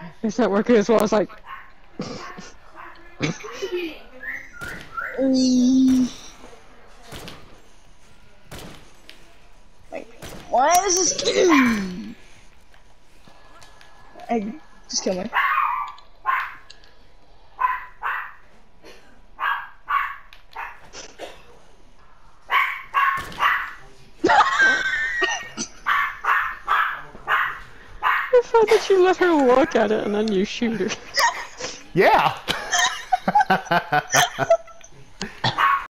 It's not working as well. I was like, like, why is this? I just kill me. I thought that you let her look at it and then you shoot her. Yeah.